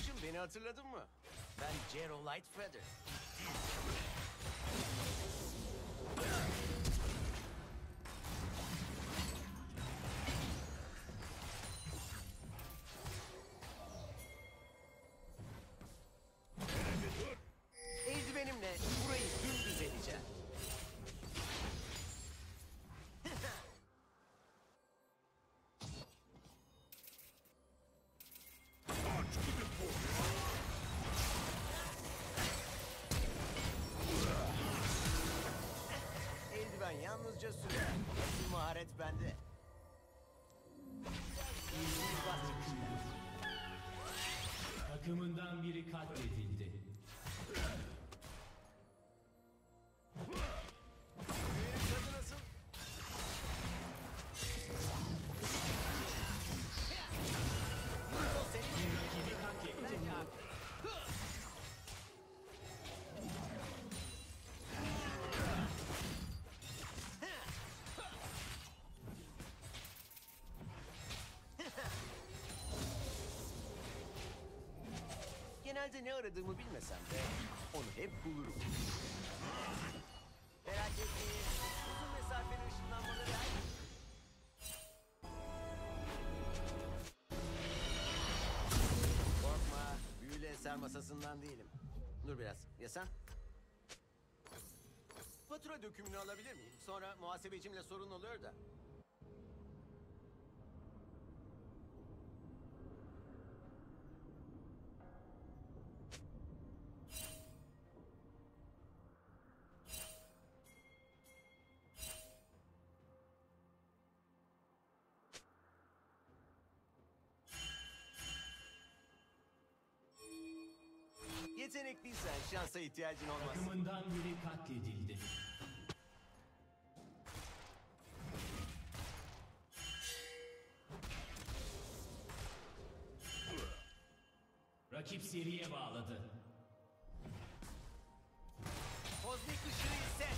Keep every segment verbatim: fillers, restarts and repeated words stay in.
Arkadaşım, beni hatırladın mı? Ben Jero Lightfeather. Eldivenimle burayı dümdüz edeceğim. Eldiven yalnızca sürer. Bu maharet bende. Takımından biri katledildi. Benim tadı nasıl? O senin Rakibi katledildi. Genelde ne aradığımı bilmesem de onu hep bulurum. Merak etmeyin. Uzun mesafeli ışınlanmaları her... Korkma. Büyülü eser masasından değilim. Dur biraz. Ya sen? Fatura dökümünü alabilir miyim? Sonra muhasebecimle sorun oluyor da. Yetenekliysen şansa ihtiyacın olmaz. Takımından biri katledildi. Rakip seriye bağladı. Kozmik ışığı hisset.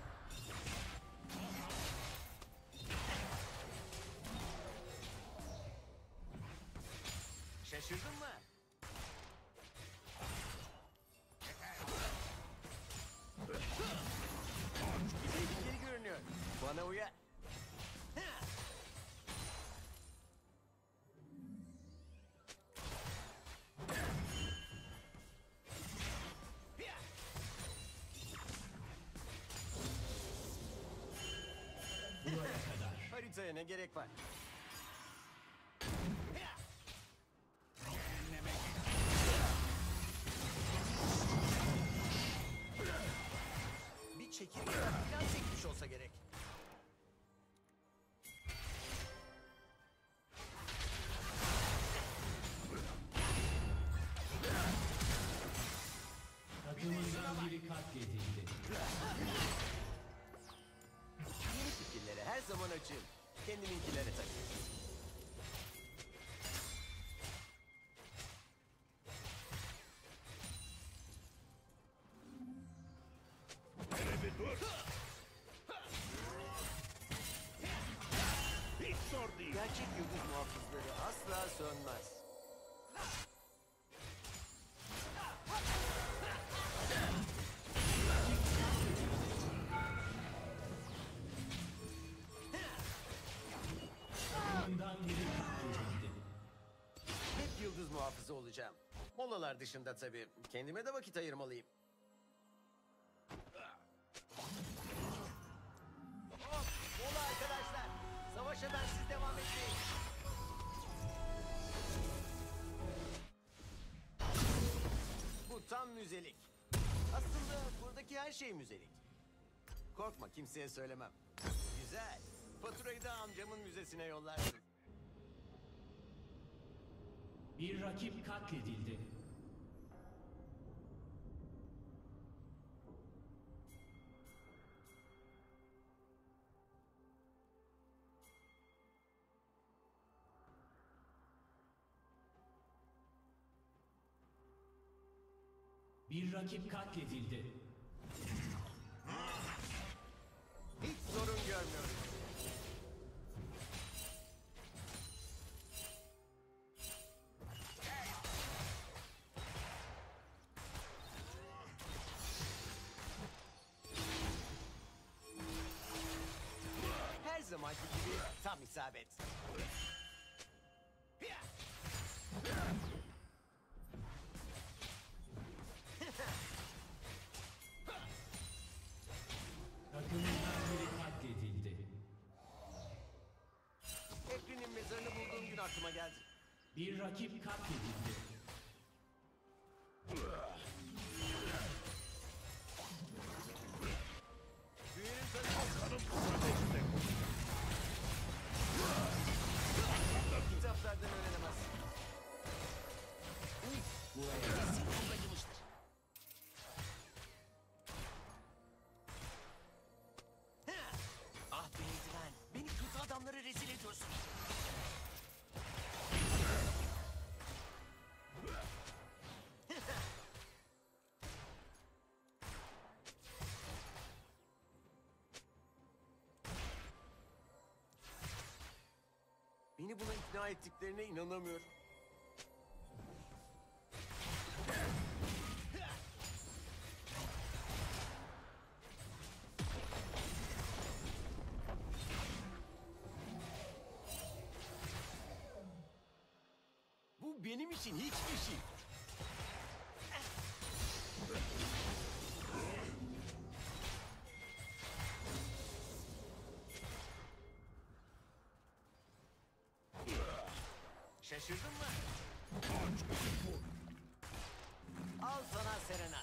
Şaşırdın mı? Tehlikeli görünüyor. Bana uyar. Buraya kadar. Haritaya ne gerek var? Bir çekirge falan çekmiş olsa gerek. Takımından biri katledildi. Yeni fikirlere her zaman açığım. Kendiminkilere takıyorum. Bir dur. Hiç zor değil. Gerçek yıldız muhafızları asla sönmez. Takımından biri katledildi. Hep yıldız muhafızı olacağım. Molalar dışında tabii. Kendime de vakit ayırmalıyım. Oh, mola arkadaşlar. Savaşa ben siz devam etmeyin. Bu tam müzelik. Aslında buradaki her şey müzelik. Korkma, kimseye söylemem. Güzel. Faturayı da amcamın müzesine yollarsın. Bir rakip katledildi. Bir rakip katledildi. Hiç sorun görmüyorum. isabet. Takımından biri katledildi. Ekrin'in mezarını bulduğum gün aklıma geldi. Bir rakip katledildi. Büyünün tanıması Canım buna destek. kitaplardan öğrenemezsin. Kesin çok acımıştır. Ah be eldiven. Beni kötü adamlara rezil ediyorsun. Beni buna ikna ettiklerine inanamıyorum. Bu benim için hiçbir şey. Şaşırdın mı? Al sana serenat.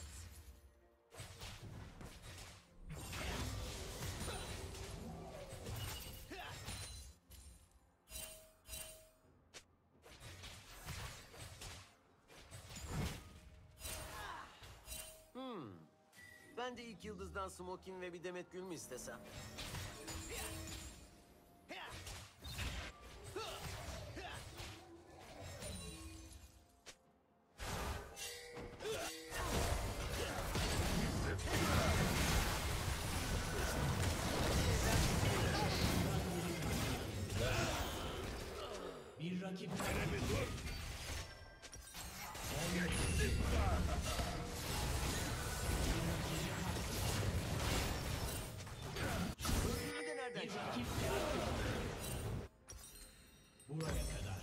Hmm. Ben de ilk yıldızdan smokin ve bir demet gül mü istesem? Bir rakip Hedefi dur. Öldüğümü de nereden Bir çıktı? rakip katledildi. Buraya kadar.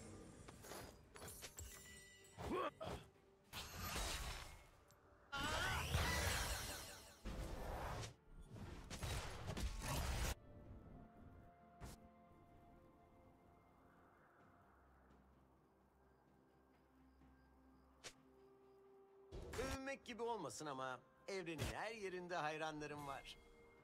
Övünmek gibi olmasın ama evrenin her yerinde hayranlarım var.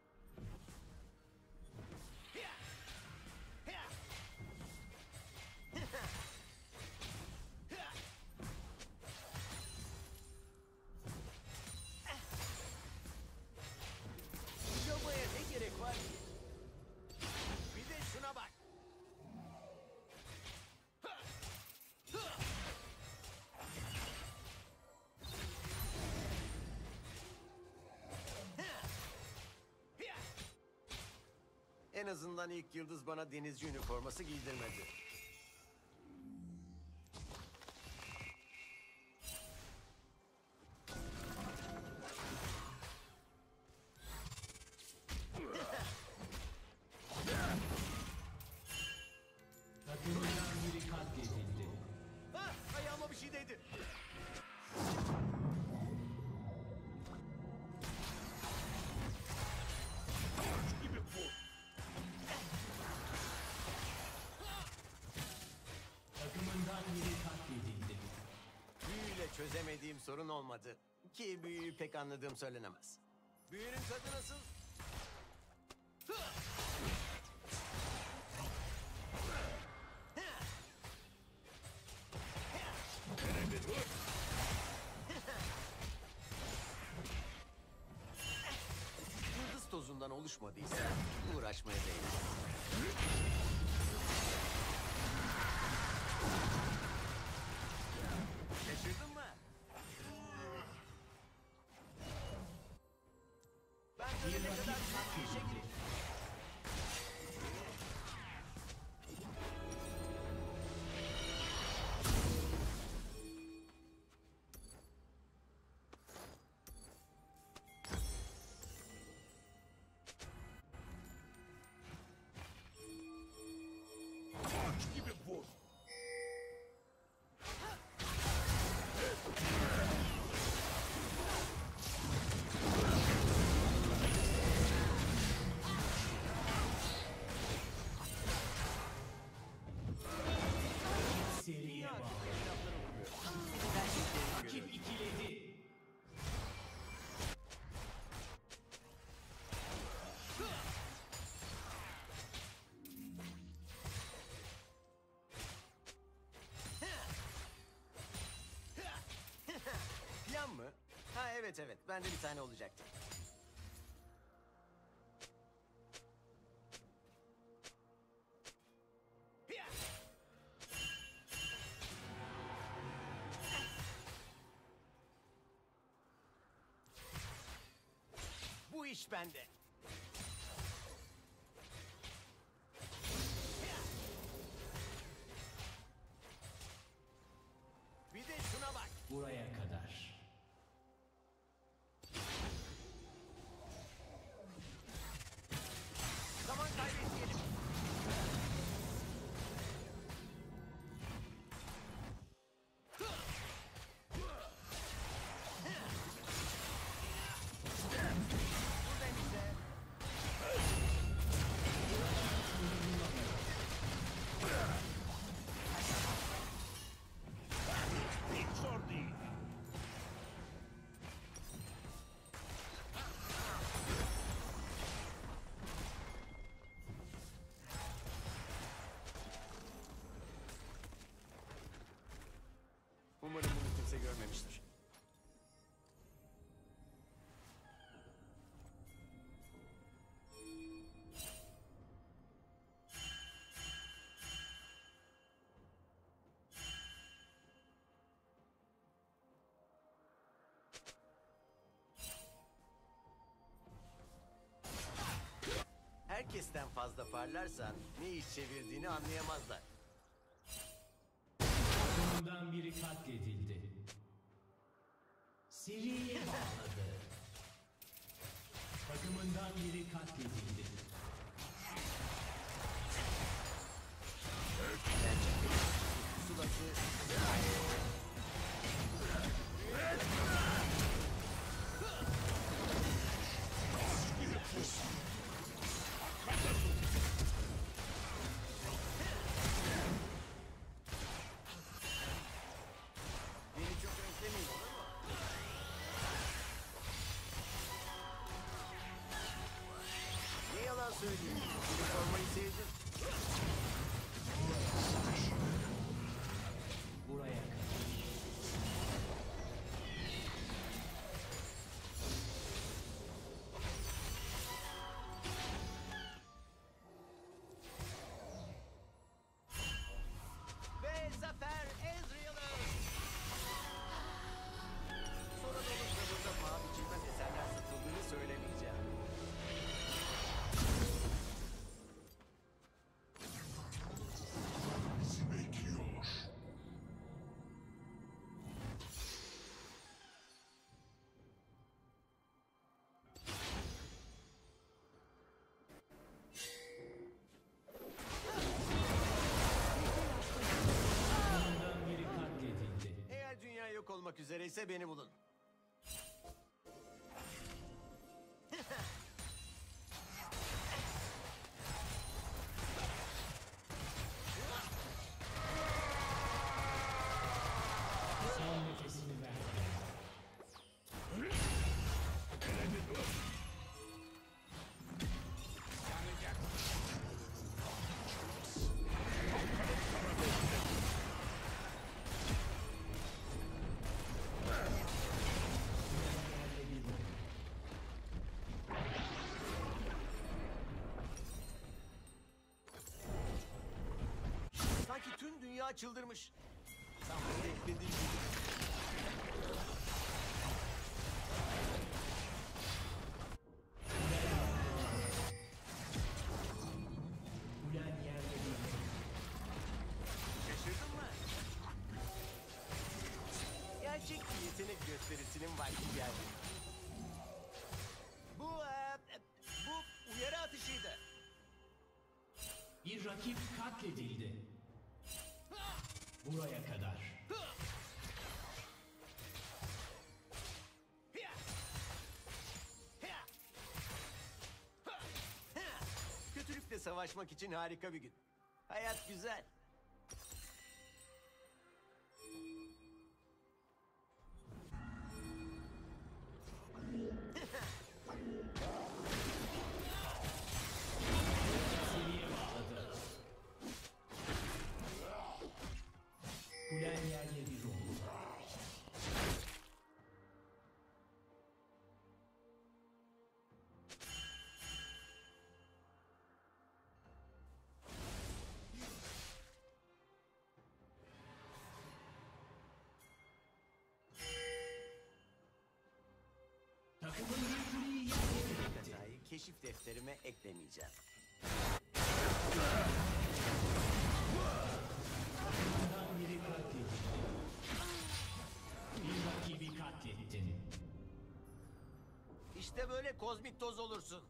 Yobaya ne gerek var ki? Bir de şuna bak. En azından ilk yıldız bana denizci üniforması giydirmedi. Takımından biri katledildi. Ah, ayağıma bir şey değdi. Ağaç gibi vur. Takımından biri katledildi. Büyüyle çözemediğim sorun olmadı. Ki büyüyü pek anladığım söylenemez. Büyünün tadı nasıl? Hedefi dur. Yıldız tozundan oluşmadıysa uğraşmaya değmez. Şaşırdın mı? Ben Bir böyle ne rakip kadar büyük bir işe katledildi. gireyim. Ağaç gibi vur. Seriye bağlı. Rakip ikiledi. Plan mı? Ha evet evet. Bende bir tane olacaktı. Bu iş bende. Bir de şuna bak. Buraya kadar. Zaman kaybetmeyelim. Buradan ise Hiç zor değil. umarım bunu kimse görmemiştir. Herkesten fazla parlarsan ne iş çevirdiğini anlayamazlar. Takımından biri katledildi. Seriye bağladı. Takımından biri katledildi. Sulası beni çok özlemeyin olur mu? Ne yalan söyleyeyim. Bunu sormayı sevdim. Buraya kadar. Ve zafer Ezreal'ın. Sorun olursa burada paha biçilmez eserler satıldığını söylemeyeceğim. Takımından biri katledildi. Eğer dünya yok olmak üzereyse beni bulun. Son nefesini verdi. Sanki tüm dünya çıldırmış. Sanki beklediğim gibi. Ulen yerde değil. Şaşırdın mı? Gerçek bir yetenek gösterisinin vakti geldi. Bu, e, bu uyarı atışıydı. Bir rakip katledildi. Buraya kadar. Kötülükle savaşmak için harika bir gün. Hayat güzel. Seviye bağladı. Kulen yerle bir oldu. Takımın bir kuleyi yerle bir etti. Hatayı keşif defterime eklemeyeceğim. Takımdan biri katledildi. Bir rakibi katlettin. İşte böyle kozmik toz olursun.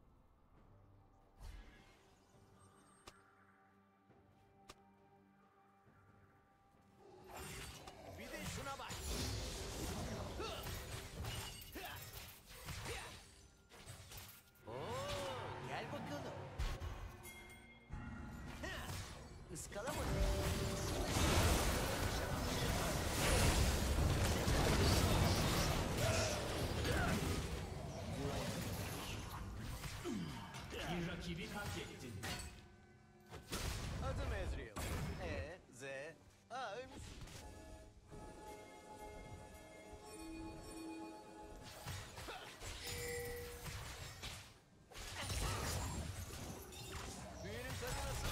Bir de şuna bak. Oo, gel bakalım. Iskalamadım. Bir rakibi katlettin. Adım Ezreal. E, Z. Aa, ölmüşsün. Büyünün tadı nasıl?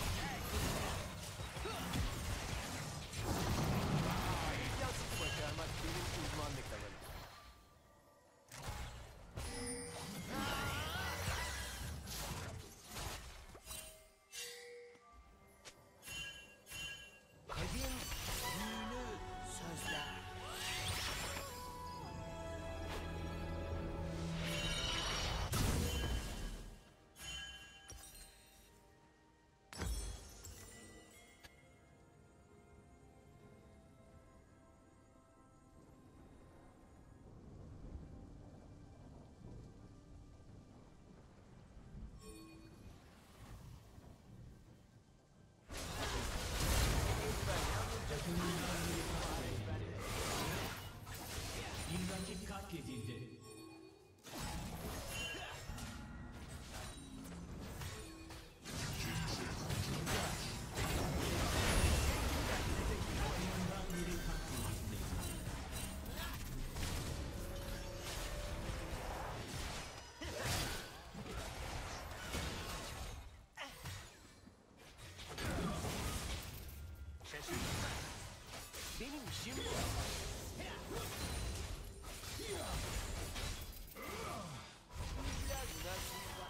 İmkansızı başarmak benim uzmanlık alanım. Kadim, büyülü sözler. Bir rakip katledildi. Takımdan biri katledildi. Şaşırtma. Benim işim bu. Biraz nasıl?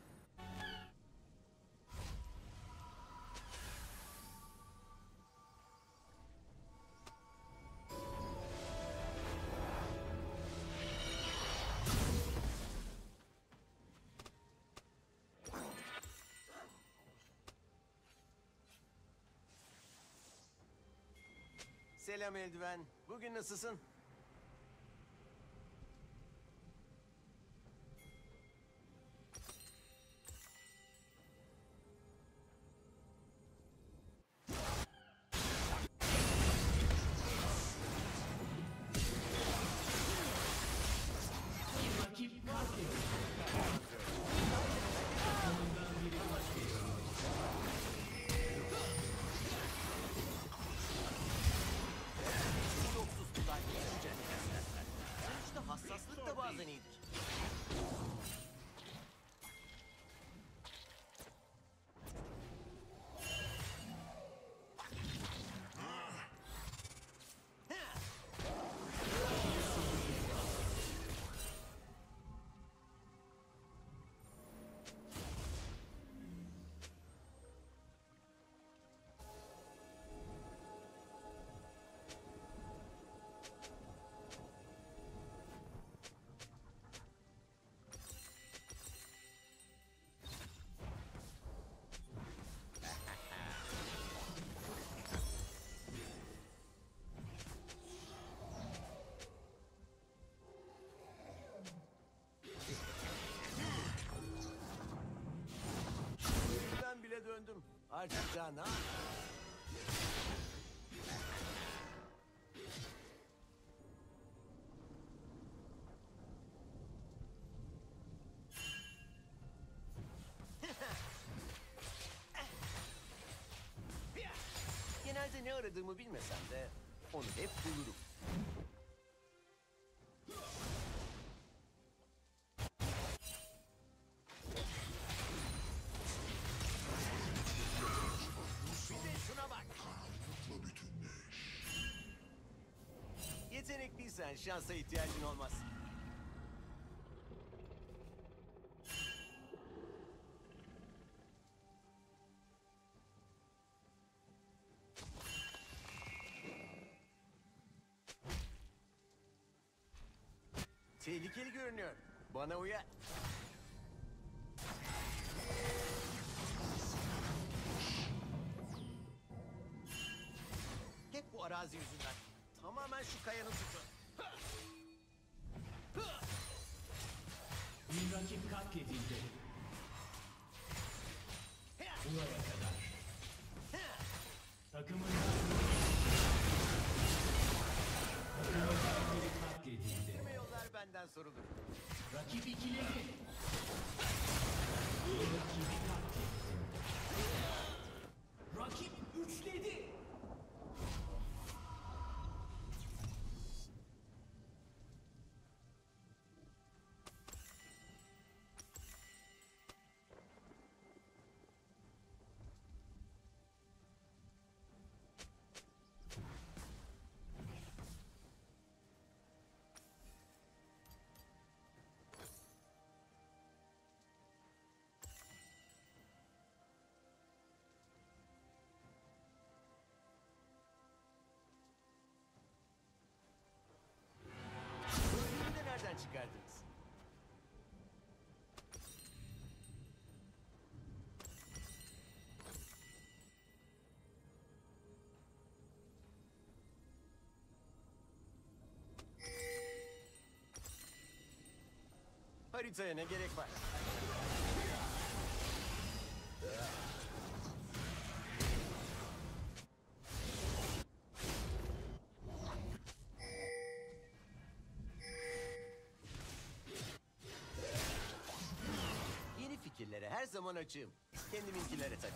Selam eldiven. Bugün nasılsın? Bir rakip katledildi. Takımdan biri katledildi. Yoksuz tutan. Artık daha ne yapayım? Genelde ne aradığımı bilmesem de onu hep bulurum. Bir de şuna bak. Yetenekliysen şansa ihtiyacın olmaz. Tehlikeli görünüyor. Bana uyar. Hep bu arazi yüzünden. Tamamen şu kayanın suçu. Bir rakip katledildi. Buraya kadar. Takımından Takımından biri katledildi. Yürüme yollar benden sorulur. Rakip ikiledi. Rakibi katletti. Rakip üçledi. Bunu de nereden çıkardınız? Haritaya ne gerek var? Yeni fikirlere her zaman açığım. Kendiminkilere tabii.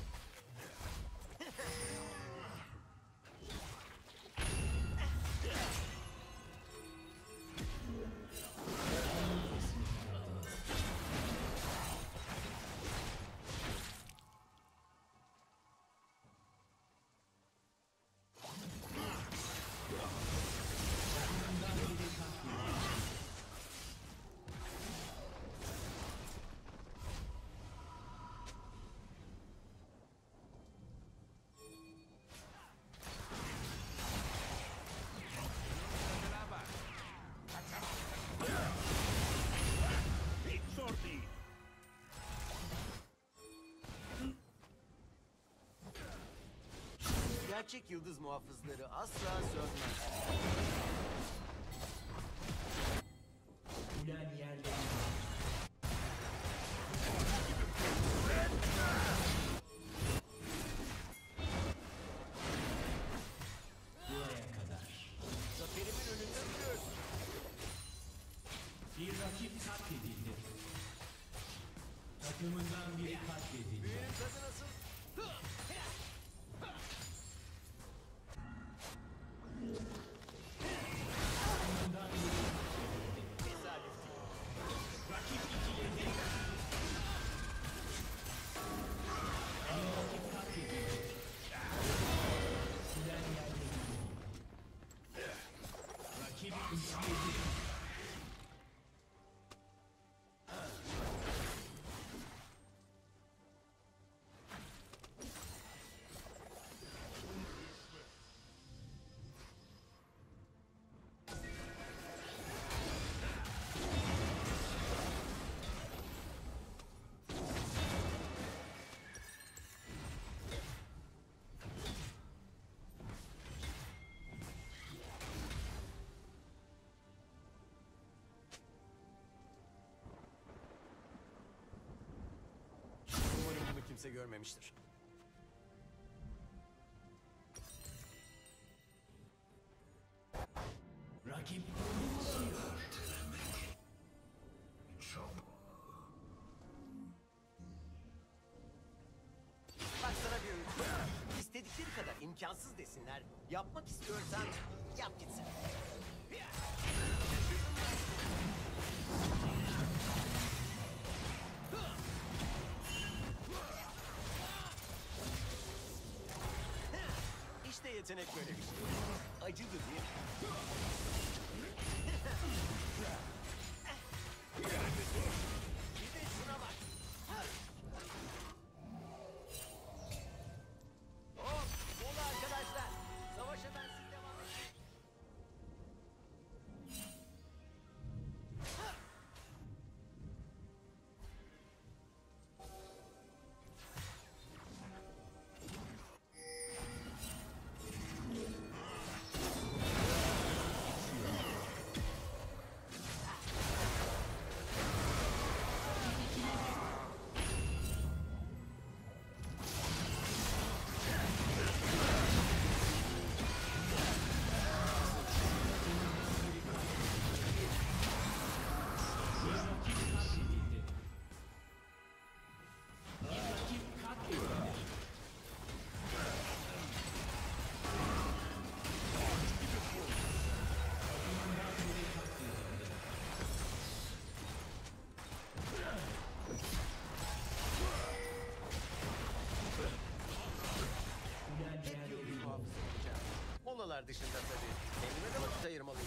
Hiç zor değil. Gerçek yıldız muhafızları asla sönmez. Ulen yerlerinde. Buraya kadar. Zaferimin önünde duruyorsun. Bir rakip katledildi. Takımından biri katledildi. Büyünün tadı nasıl? Takımından biri katledildi. Tesadüf değil. Rakip ikiledi. Bir rakip katledildi. Ulen yerlerinde. Rakip üçledi. Umarım bunu kimse görmemiştir. imkansız desinler. Yapmak istiyorsan yap gitsin. İşte yetenek böyle bir şey. Acıdı değil mi? Bir de şuna bak. Hop, mola arkadaşlar. Savaşa bensiz devam edin. Molalar dışında tabii. Kendime de vakit ayırmalıyım.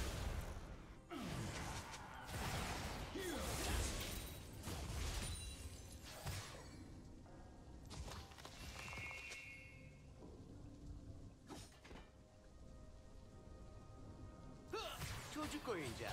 Çocuk oyuncağı.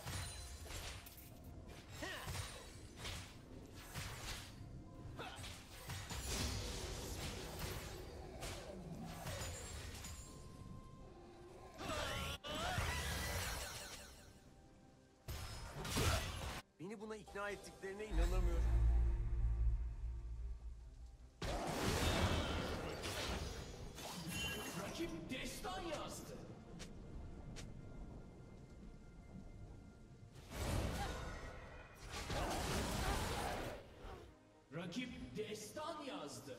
Beni buna ikna ettiklerine inanamıyorum. Rakip destan yazdı. Rakip destan yazdı.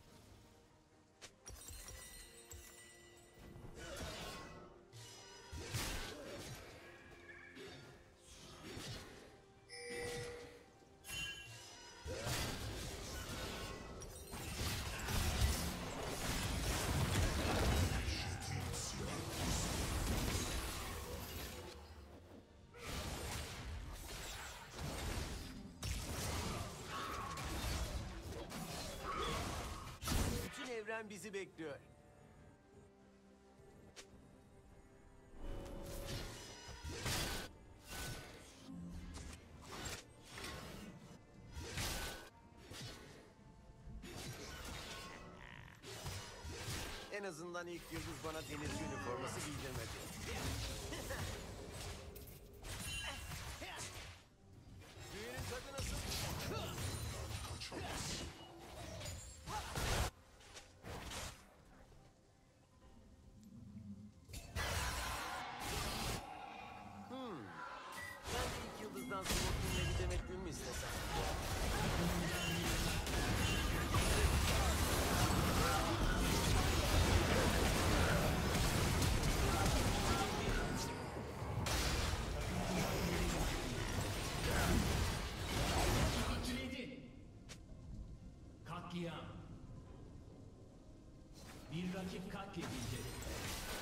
Bütün evren bizi bekliyor. En azından ilk yıldız bana denizci üniforması giydirmedi. Büyünün tadı nasıl? Hmm. Ben de ilk yıldızdan sonra kimle bir demet gül mü istesem? İkiledin. Katliam. Bir rakip katledildi.